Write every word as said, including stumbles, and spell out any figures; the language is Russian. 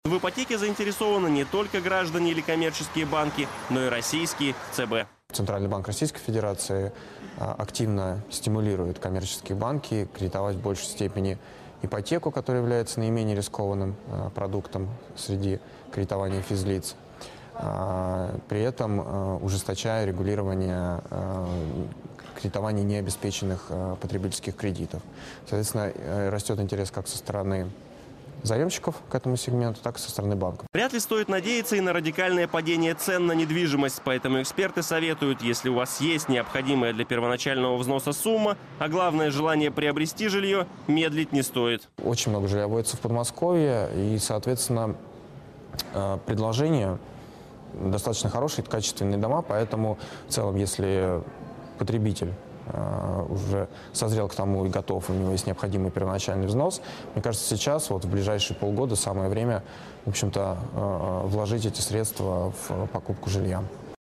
В ипотеке заинтересованы не только граждане или коммерческие банки, но и российские ЦБ. Центральный банк Российской Федерации активно стимулирует коммерческие банки кредитовать в большей степени ипотеку, которая является наименее рискованным продуктом среди кредитования физлиц. При этом ужесточая регулирование кредитования необеспеченных потребительских кредитов. Соответственно, растет интерес как со стороны заемщиков к этому сегменту, так и со стороны банков. Вряд ли стоит надеяться и на радикальное падение цен на недвижимость, поэтому эксперты советуют, если у вас есть необходимая для первоначального взноса сумма, а главное желание приобрести жилье, медлить не стоит. Очень много жилья вводится в Подмосковье, и, соответственно, предложение достаточно хорошие, это качественные дома, поэтому в целом, если потребитель уже созрел к тому и готов, у него есть необходимый первоначальный взнос, мне кажется, сейчас, вот в ближайшие полгода, самое время, в общем-то, вложить эти средства в покупку жилья.